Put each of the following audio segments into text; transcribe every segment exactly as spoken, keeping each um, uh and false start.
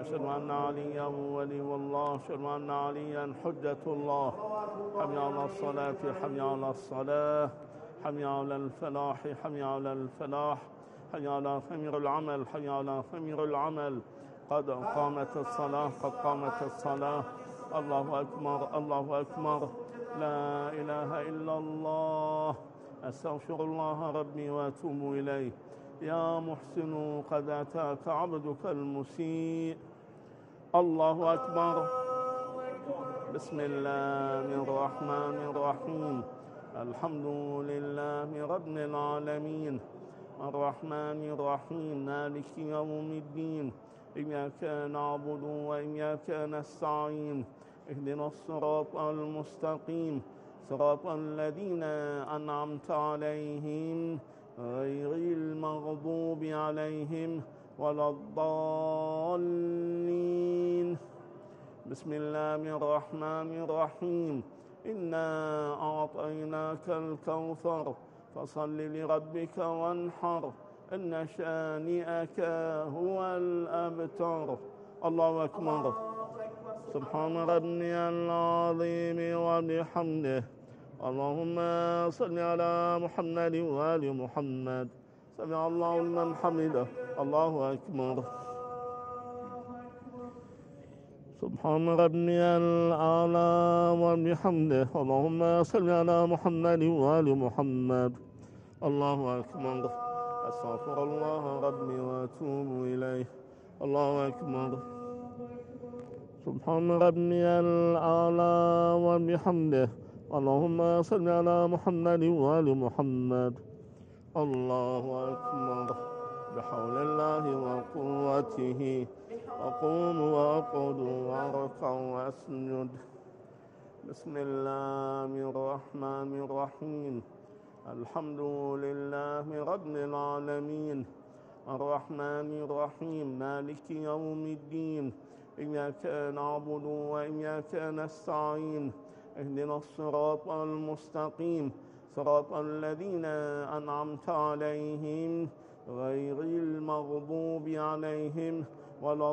أشهد أن عليا ولي الله، أشهد أن عليا حجة الله. حي على الصلاة، حي على الصلاة، حي على الفلاح، حي على الفلاح، حي على ثمر العمل، حي على ثمر العمل. قد قامت الصلاة، قد قامت الصلاة. الله أكبر، الله أكبر. لا إله إلا الله. أستغفر الله ربي وأتوب إليه. يا محسن قد أتاك عبدك المسيء. الله أكبر. بسم الله الرحمن الرحيم. الحمد لله رب العالمين، الرحمن الرحيم، مالك يوم الدين. إياك نعبد وإياك نستعين. اهدنا الصراط المستقيم، صراط الذين أنعمت عليهم غير المغضوب عليهم ولا الضالين. بسم الله الرحمن الرحيم. إنا أعطيناك الكوثر فصل لربك وانحر، إن شانئك هو الأبتر. الله أكبر. سبحان ربي العظيم وبحمده. اللهم صل على محمد وآل محمد. سمع الله لمن حمده. الله أكبر. سبحان ربي الأعلى وبحمده. اللهم صل على محمد وآل محمد. الله أكبر. أستغفر الله ربي وأتوب إليه. الله أكبر. سبحان ربي الأعلى وبحمده. اللهم صل على محمد وآل محمد. الله أكبر. بحول الله وقوته أقوم وأقعد وأركع وأسجد. بسم الله الرحمن الرحيم. الحمد لله رب العالمين، الرحمن الرحيم، مالك يوم الدين. إياك نعبد وإياك نستعين. اهدنا الصراط المستقيم، صراط الذين أنعمت عليهم غير المغضوب عليهم ولا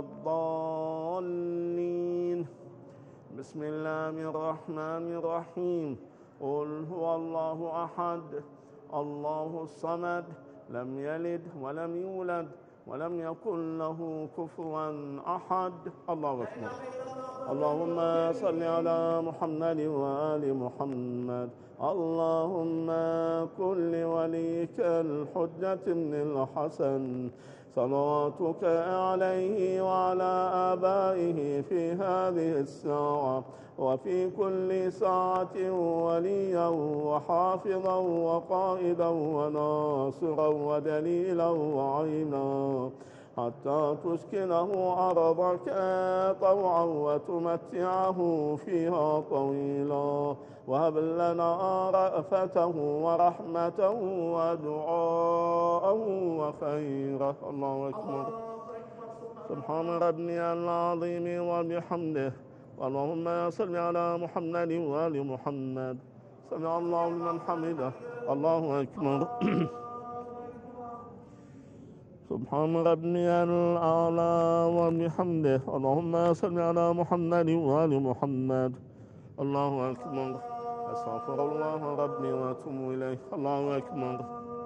الضالين. بسم الله الرحمن الرحيم. قل هو الله أحد، الله الصمد، لم يلد ولم يولد ولم يكن له كفوا أحد. الله أكبر. اللهم صل على محمد وآل محمد. اللهم كن لوليك الحجة بن الحسن صلواتك عليه وعلى آبائه في هذه الساعة وفي كل ساعة وليا وحافظا وقائدا وناصرا ودليلا وعينا، حتى تسكنه أرضك طوعا وتمتعه فيها طويلا، وهب لنا رأفته ورحمته ودعاءه وخيره. الله أكبر. سبحان ربي العظيم وبحمده. اللهم صل على محمد وآل محمد. سمع الله لمن حمده. الله أكبر. سبحان ربي الأعلى وبحمده. اللهم صل على محمد وآل محمد. الله أكبر. أستغفر الله ربي وأتوب إليه. الله أكبر.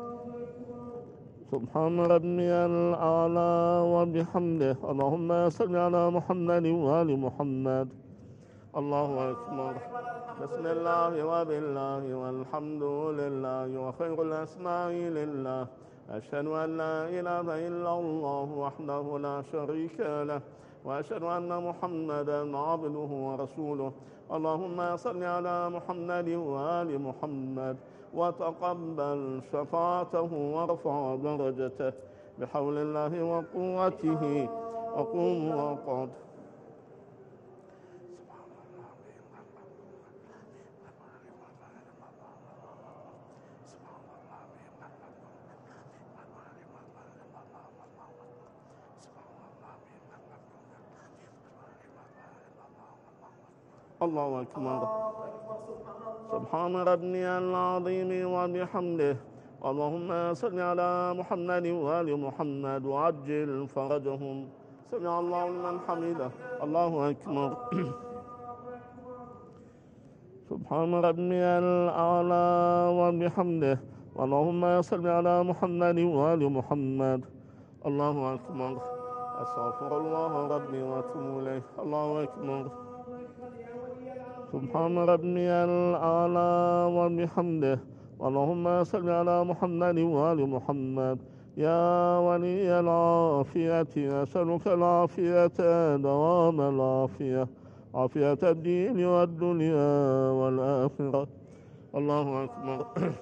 سبحان ربي الأعلى وبحمده. اللهم صل على محمد وآل محمد. الله أكبر. بسم الله وبالله والحمد لله وخير الأسماء لله. أشهد أن لا إله إلا الله وحده لا شريك له، وأشهد أن محمدا عبده ورسوله. اللهم صل على محمد وآل محمد وتقبل شفاعته وارفع درجته بحول الله وقوته. أقوم وأقعد. الله أكبر. سبحان ربي العظيم وبحمده. اللهم صل على محمد وآل محمد وعجل فرجهم. سمع الله لمن حمده. الله أكبر. سبحان ربي الأعلى وبحمده. اللهم صل على محمد وآل محمد. الله أكبر. أستغفر الله ربي وأتوب إليه. الله أكبر. سبحان ربي الأعلى وبحمده. اللهم صل على محمد وآل محمد. يا ولي العافية أسألك العافية دوام العافية، عافية الدين والدنيا والآخرة. الله أكبر.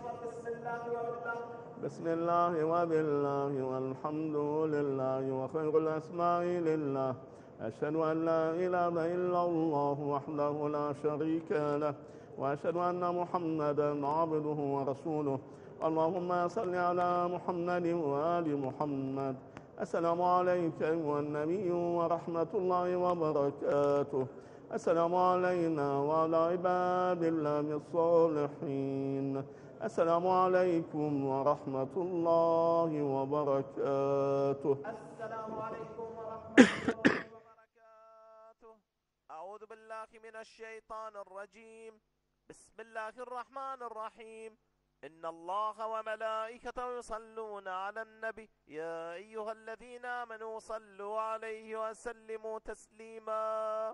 بسم الله وبالله والحمد لله وخير الأسماء لله. أشهد أن لا إله إلا الله وحده لا شريك له، وأشهد أن محمدا عبده ورسوله. اللهم صل على محمد وآل محمد. السلام عليك أيها النبي ورحمة الله وبركاته. السلام علينا وعلى عباد الله الصالحين. السلام عليكم ورحمة الله وبركاته. السلام عليكم ورحمة الله وبركاته. أعوذ بالله من الشيطان الرجيم. بسم الله الرحمن الرحيم. إن الله وملائكته يصلون على النبي يا أيها الذين آمنوا صلوا عليه وسلموا تسليما.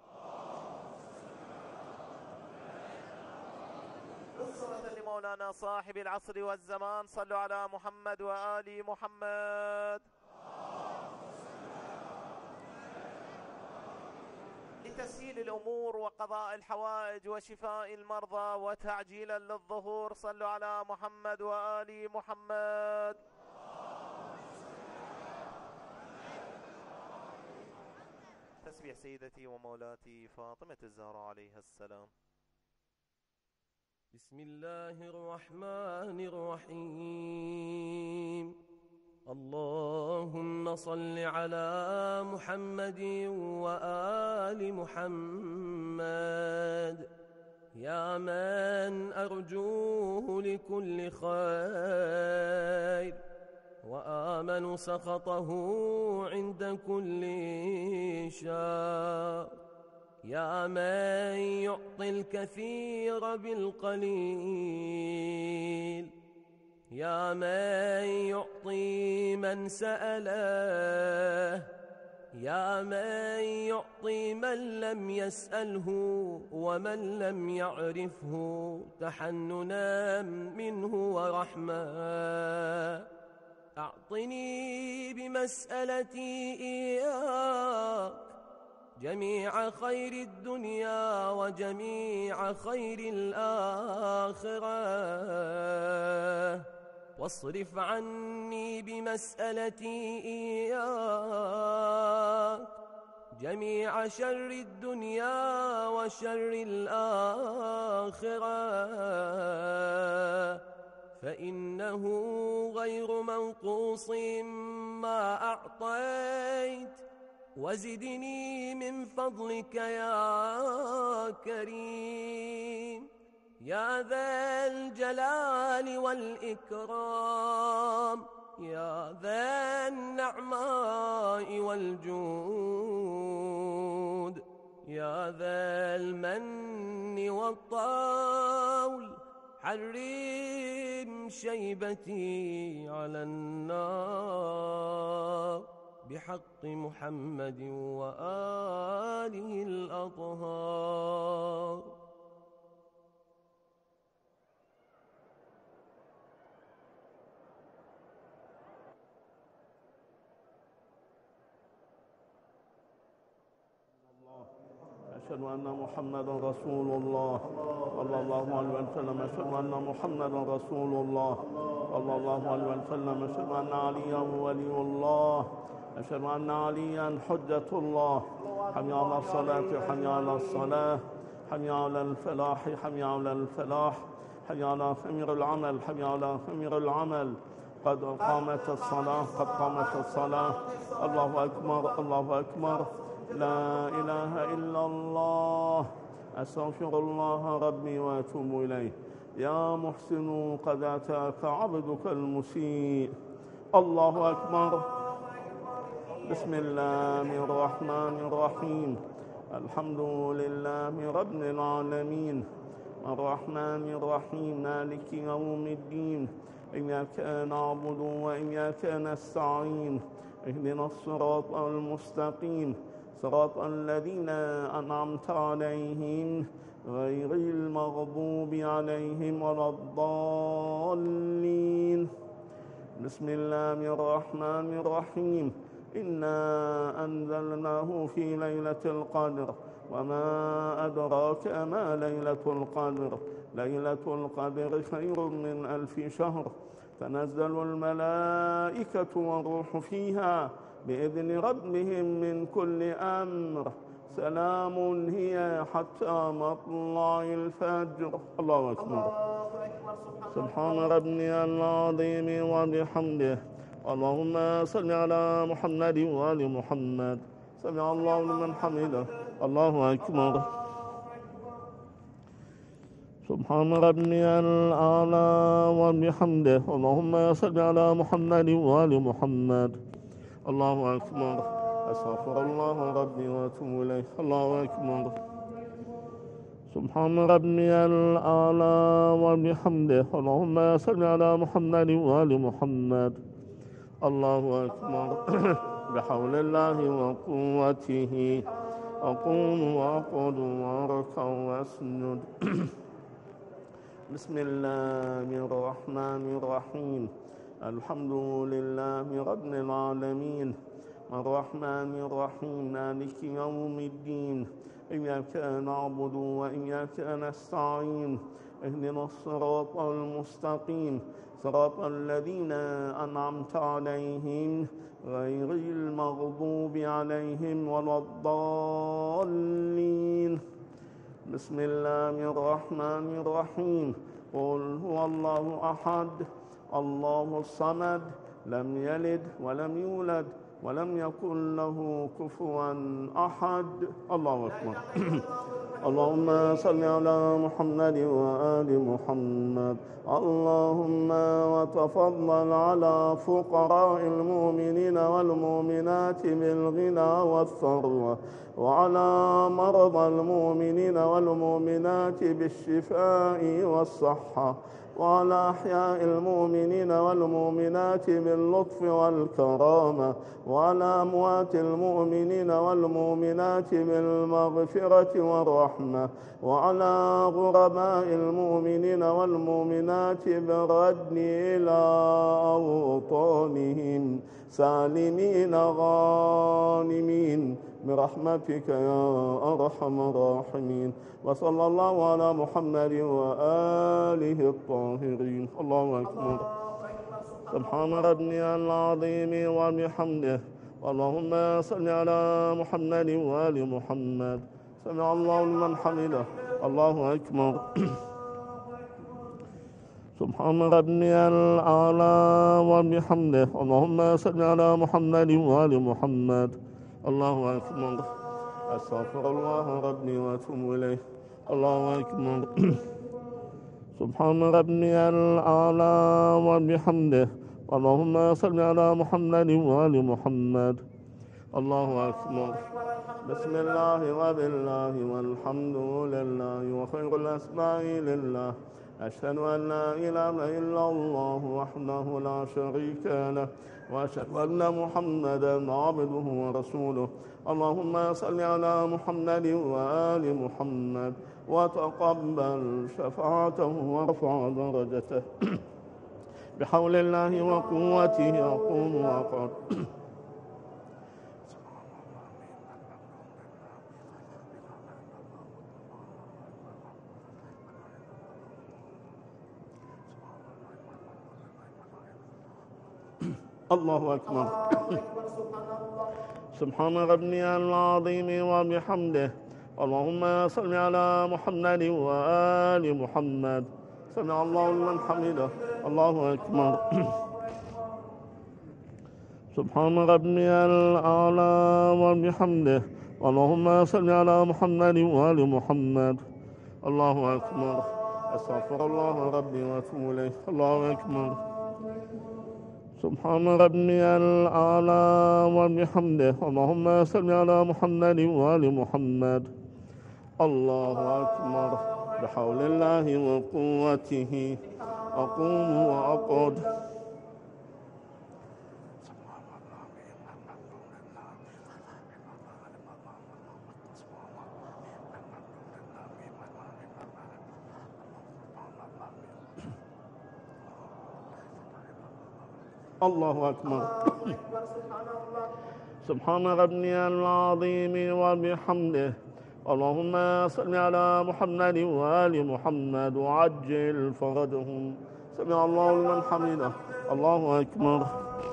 نصرة لمولانا صاحب العصر والزمان. صلوا على محمد وآل محمد. لتسهيل الأمور وقضاء الحوائج وشفاء المرضى وتعجيلا للظهور صلوا على محمد وآل محمد. تسبيح سيدتي ومولاتي فاطمة الزهراء عليها السلام. بسم الله الرحمن الرحيم. اللهم صل على محمد وآل محمد. يا من أرجوه لكل خير وآمن سخطه عند كل شر. يا من يعطي الكثير بالقليل. يا من يعطي من سأله. يا من يعطي من لم يسأله ومن لم يعرفه تحننا منه ورحمة. أعطني بمسألتي إياك جميع خير الدنيا وجميع خير الآخرة، واصرف عني بمسألتي إياك جميع شر الدنيا وشر الآخرة، فإنه غير منقوص ما أعطيت، وزدني من فضلك يا كريم يا ذا الجلال والإكرام، يا ذا النعماء والجود، يا ذا المن والطول، حرم شيبتي على النار بحق محمد وآله الأطهار. أشهد أن محمدا رسول الله صلى الله عليه وسلم. أشهد أن محمدا رسول الله صلى الله عليه وسلم. أشهد أن عليا ولي الله. أشهد أن عليا حجة الله. حي على الصلاة، حي على الصلاة، حي على الفلاح، حي على الفلاح، حي على خمر العمل، حي على خمر العمل. قد قامت الصلاة، قد قامت الصلاة. الله أكبر، الله أكبر. لا إله إلا الله. أستغفر الله ربي وأتوب إليه. يا محسن قد أتاك عبدك المسيء. الله أكبر. بسم الله الرحمن الرحيم الحمد لله رب العالمين الرحمن الرحيم مالك يوم الدين إياك نعبد وإياك نستعين اهدنا الصراط المستقيم صراط الذين أنعمت عليهم غير المغضوب عليهم ولا الضالين بسم الله الرحمن الرحيم إنا أنزلناه في ليلة القدر وما أدراك ما ليلة القدر ليلة القدر خير من ألف شهر تنزل الملائكة والروح فيها بإذن ربهم من كل أمر سلام هي حتى مطلع الفجر. الله أكبر. سبحان ربي العظيم وبحمده. اللهم صل على محمد وآل محمد. سمع الله لمن حمده. الله أكبر. سبحان ربي الأعلى وبحمده. اللهم صل على محمد وآل محمد. الله أكبر. أستغفر الله ربي وأتوب إليه. الله أكبر. سبحان ربي الأعلى وبحمده. اللهم صل على محمد وآل محمد. الله أكبر. بحول الله وقوته أقوم وأقعد وأركع وأسجد. بسم الله الرحمن الرحيم الحمد لله رب العالمين الرحمن الرحيم مالك يوم الدين إياك نعبد وإياك نستعين اهدنا الصراط المستقيم صراط الذين أنعمت عليهم غير المغضوب عليهم ولا الضالين بسم الله الرحمن الرحيم قل هو الله أحد الله الصمد لم يلد ولم يولد ولم يكن له كفوا أحد. الله أكبر. اللهم صل على محمد وآل محمد. اللهم وتفضل على فقراء المؤمنين والمؤمنات بالغنى والثروة وعلى مرضى المؤمنين والمؤمنات بالشفاء والصحة وعلى أحياء المؤمنين والمؤمنات باللطف والكرامة وعلى أموات المؤمنين والمؤمنات بالمغفرة والرحمة وعلى غرباء المؤمنين والمؤمنات بالرد إلى أوطانهم سالمين غانمين برحمتك يا أرحم الراحمين. وصلى الله على محمد وآله الطاهرين. الله أكبر. سبحان ربي العظيم وبحمده. اللهم صل على محمد وآل محمد. سمع الله لمن حمده. الله أكبر. سبحان ربي الأعلى وبحمده. اللهم صل على محمد وآل محمد. الله أكبر. أستغفر الله ربي وأتوب إليه. الله أكبر. سبحان ربي الأعلى وبحمده. اللهم صل على محمد وآل محمد. الله أكبر. بسم الله وبالله والحمد لله وخير الأسماء لله. أشهد أن لا إله إلا الله وحده لا شريك له وأشهد أن محمدا عبده ورسوله. اللهم صل على محمد وآل محمد وتقبل شفاعته وارفع درجته بحول الله وقوته أقوم وأقعد. الله أكبر. سبحان ربي العظيم وبحمده. اللهم صل على محمد وآل محمد. سمع الله لمن حمده. الله أكبر. سبحان ربي الأعلى وبحمده. اللهم صل على محمد وآل محمد. الله أكبر. أستغفر الله ربي وأتوب إليه. الله أكبر. سبحان ربي الأعلى وبحمده. اللهم صل على محمد وآل محمد. الله أكبر. بحول الله وقوته أقوم وأقعد. الله أكبر. سبحان ربي العظيم وبحمده. اللهم صل على محمد وآل محمد وعجل فرجهم. سمع الله لمن حمده. الله أكبر.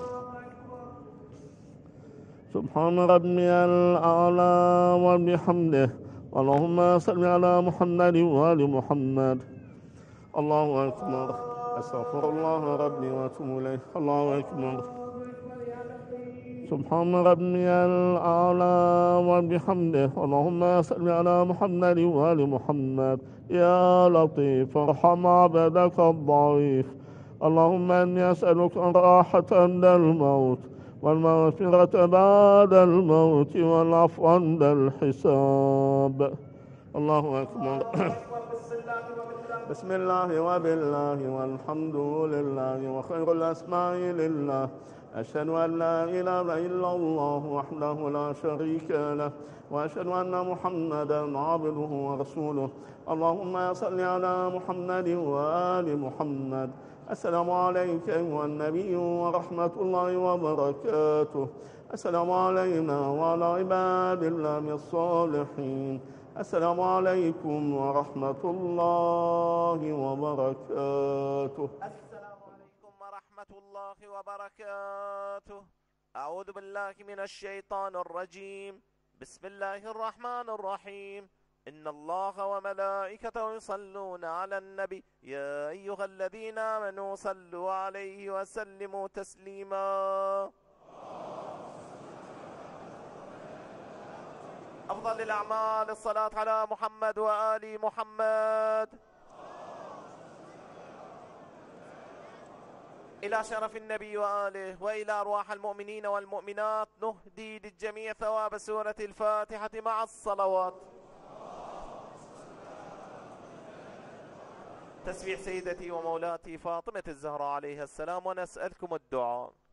سبحان ربي الأعلى وبحمده. اللهم صل على محمد وآل محمد. الله أكبر. أستغفر الله ربي وأتوب إليه. الله أكبر. سبحان ربي الأعلى وبحمده. اللهم صل على محمد وآل محمد. يا لطيف ارحم عبدك الضعيف. اللهم إني أسألك الراحة عند الموت والمغفرة بعد الموت والعفو عند الحساب. الله أكبر. بسم الله وبالله والحمد لله وخير الأسماء لله. أشهد أن لا إله إلا الله وحده لا شريك له وأشهد أن محمدا عبده ورسوله. اللهم صل على محمد وآل محمد. السلام عليك أيها النبي ورحمة الله وبركاته. السلام علينا وعلى عباد الله الصالحين. السلام عليكم ورحمة الله وبركاته. السلام عليكم ورحمة الله وبركاته. أعوذ بالله من الشيطان الرجيم. بسم الله الرحمن الرحيم. إن الله وملائكته يصلون على النبي يا أيها الذين آمنوا صلوا عليه وسلموا تسليما. أفضل الأعمال الصلاة على محمد وآل محمد. إلى شرف النبي وآله وإلى أرواح المؤمنين والمؤمنات نهدي للجميع ثواب سورة الفاتحة مع الصلوات. تسبيح سيدتي ومولاتي فاطمة الزهراء عليها السلام ونسألكم الدعاء.